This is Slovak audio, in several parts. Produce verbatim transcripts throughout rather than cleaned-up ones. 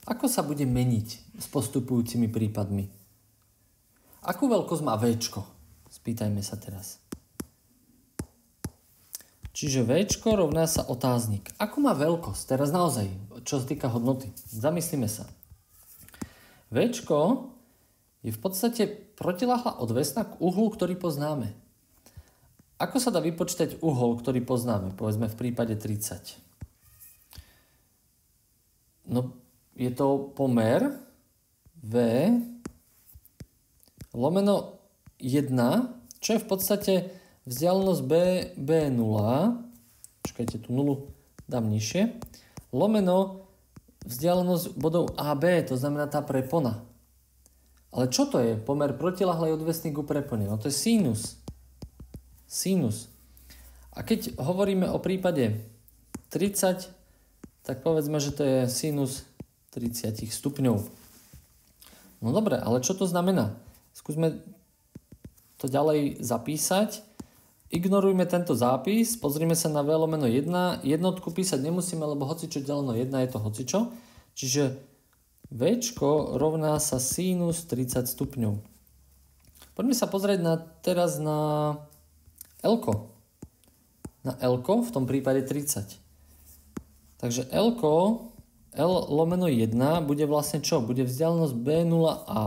Ako sa bude meniť s postupujúcimi prípadmi? Akú veľkosť má Včko? Spýtajme sa teraz. Čiže Včko rovná sa otáznik. Akú má veľkosť? Teraz naozaj, čo sa týka hodnoty. Zamyslíme sa. Včko je v podstate protiľahlá odvesná k uhlu, ktorý poznáme. Ako sa dá vypočítať uhol, ktorý poznáme? Povedzme v prípade tridsať. No, je to pomer V lomeno jeden, čo je v podstate vzdialenosť B, B nula, počkajte, tú nulu dám nižšie, lomeno vzdialenosť bodov A B, to znamená tá prepona. Ale čo to je? Pomer protiľahlej odvesný ku prepone. No to je sinus. Sinus. A keď hovoríme o prípade tridsať, tak povedzme, že to je sinus tridsať stupňov. No dobre, ale čo to znamená? Skúsme to ďalej zapísať. Ignorujme tento zápis, pozrime sa na V lomeno jeden. Jednotku písať nemusíme, lebo hocičo deleno jeden je to hocičo. Čiže Včko rovná sa sinus tridsať stupňov. Poďme sa pozrieť na, teraz na Lko. Na Lko, v tom prípade tridsať. Takže Lko, L lomeno jeden bude vlastne čo? Bude vzdialenosť B nula A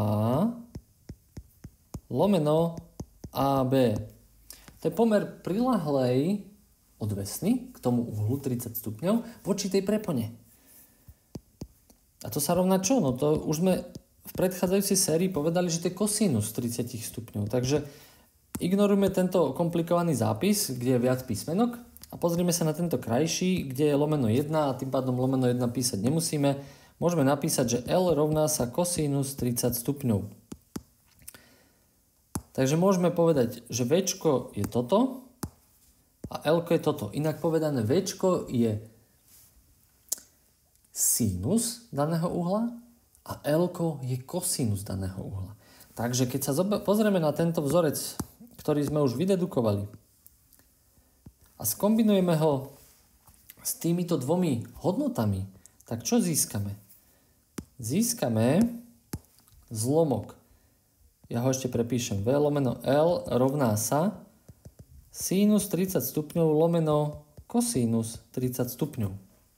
lomeno A B. To je pomer prilahlej odvesny k tomu uhlu tridsať stupňov voči tej prepone. A to sa rovná čo? No to už sme v predchádzajúcej sérii povedali, že to je kosinus tridsať stupňov. Takže ignorujme tento komplikovaný zápis, kde je viac písmenok a pozrime sa na tento krajší, kde je lomeno jeden a tým pádom lomeno jeden písať nemusíme. Môžeme napísať, že L rovná sa kosinus tridsať stupňov. Takže môžeme povedať, že Včko je toto a Lko je toto. Inak povedané, Včko je sinus daného uhla a Lko je kosinus daného uhla. Takže keď sa pozrieme na tento vzorec, ktorý sme už vydedukovali a skombinujeme ho s týmito dvomi hodnotami, tak čo získame? Získame zlomok. Ja ho ešte prepíšem. V lomeno L rovná sa sinus tridsať stupňov lomeno kosinus tridsať stupňov.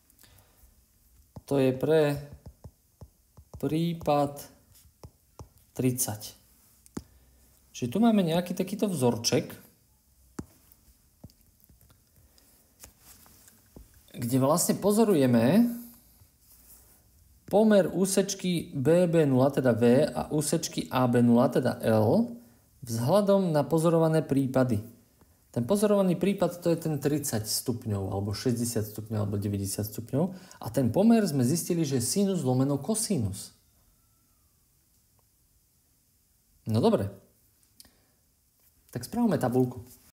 To je pre prípad tridsať. Čiže tu máme nejaký takýto vzorček, kde vlastne pozorujeme pomer úsečky B B nula, teda V, a úsečky A B nula, teda L, vzhľadom na pozorované prípady. Ten pozorovaný prípad to je ten tridsať stupňov, alebo šesťdesiat stupňov, alebo deväťdesiat stupňov. A ten pomer sme zistili, že je sinus lomeno kosinus. No dobre. Tak spravme tabuľku.